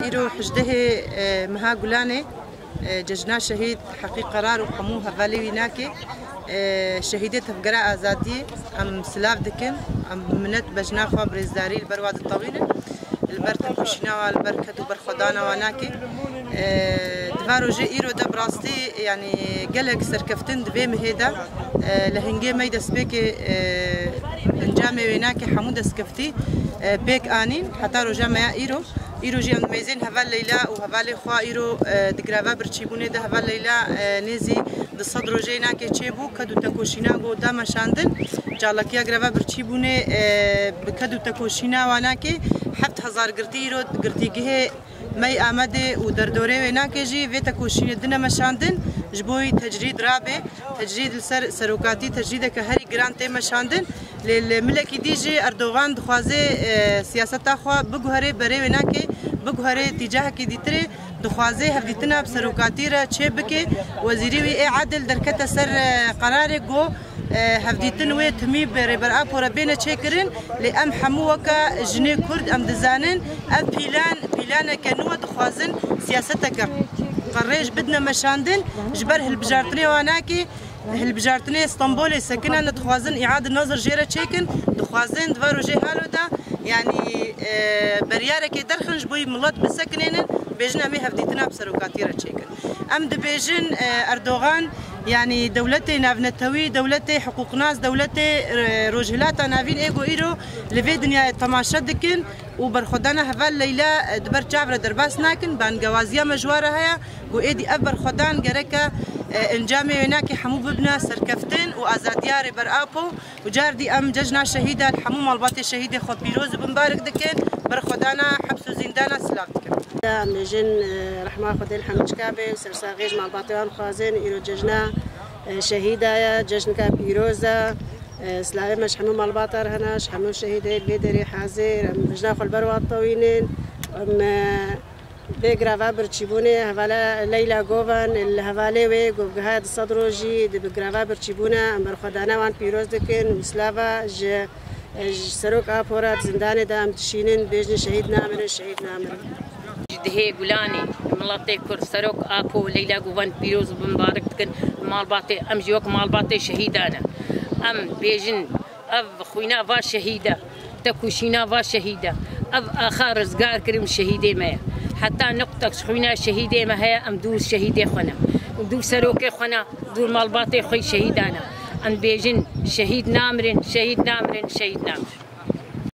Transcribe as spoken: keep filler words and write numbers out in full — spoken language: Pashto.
إيرو حجده مها جولاني ججنا شهيد حقيق قرار وحمو هفالي ويناكي شهيدة تفقراء آزادي أم سلاف دكن أم منت بجنا خوا برزداري البرواد الطويلة البركة كوشنا والبركة وبرخدانا وناكي دفارو جي إيرو دا براستي يعني قلق سركفتن دبي مهيدا لهنجي ميدا سبيكي انجامي ويناكي حمود سكفتي بيك آنين حتى رجع ما إيرو إيرو جي عند ميزين هفال ليلى وهفال خوا إيرو دقرابا برتشيبوني ده هفال ليلى نزي دصدرو جي ناكي تشيبو كدو تكوشينا جو داما شاندن جالكيا قرابا برتشيبوني بكدو تكوشينا وناكي حبت هزار قرتي إيرو قرتي جه مي آمده ودردوري وناكي جي في تكوشينا دنا مشاندن جبوي تجريد رابع تجريد السر سروكاتي تجريد كهري جرانتي مشاندن للملكي ديجي أردوغان دخوازي سياسة خوا بجوهري بري وناكي بجوهري تجاه كي ديتري دخوازي هفديتنا بسروكاتي را تشيبكي وزيري وي عادل دركتا سر قراري جو هفديتن وي تمي بري برابو ربينا تشيكرين لأم حموكا جني كرد أم دزانن أم بيلان بيلان كانوا دخوازن سياستك قريش بدنا مشاندن جبر هالبجارتني واناكي هالبجارتني اسطنبول سكننا ندخوازن إعادة نظر جيرة تشيكن دخوازن دفارو جي هالو دا يعني بريارك درخنج بوي ملات بسكنين بيجنا مي هفديتنا بسروكاتيرة تشيكن أم دبيجن أردوغان يعني دولتي نافنتوي دولتي حقوق ناس دولتي روجهلاتا نافين ايجو ايرو لفي دنيا تماشا دكن وبرخدانا هفال ليلى دبر جابرة درباس ناكن بان جوازيا مجوارة هيا وايدي ابر خدان جركا انجامي هناك حمو ببنا سركفتن وازادياري برابو وجاردي ام ججنا شهيده الحمو مالباتي شهيده خود بيروز بمبارك دكن برخدانا حبس وزندانا سلاف دكن مجن رحمه خدي الحمد كابي سرساغيج مالباتيان خازن ايرو ججنا شهيده ججنكا بيروزا سلاوي مش حمو مالباتر هناش حمو شهيده بيدري حاضر ججنا خل بروا طوينين ام بگرافا برچیبونه هوالا لیلا گوان الهواله و گوگهاد صدروجی بگرافا برچیبونه امر خدانه وان پیروز دکن مسلاوا ج سروک آپورات زندان دام تشینن بیشن شهید نامن شهید نامن جده گولانی ملاتي كر سروك آپو لیلا گوان پیروز بمبارک دکن مال باته ام جوک مال باته شهیدانه ام بیشن اف خوینا و شهیده تکوشینا و شهیده اف آخر رزگار کریم شهیده ما حتى نقطة خوينا شهيدة ما هي أم دو شهيدة خنا ودو سروكي خنا دو مالباتي خوي شهيدانا أم بيجن شهيد نامرين شهيد نامرين شهيد نامرين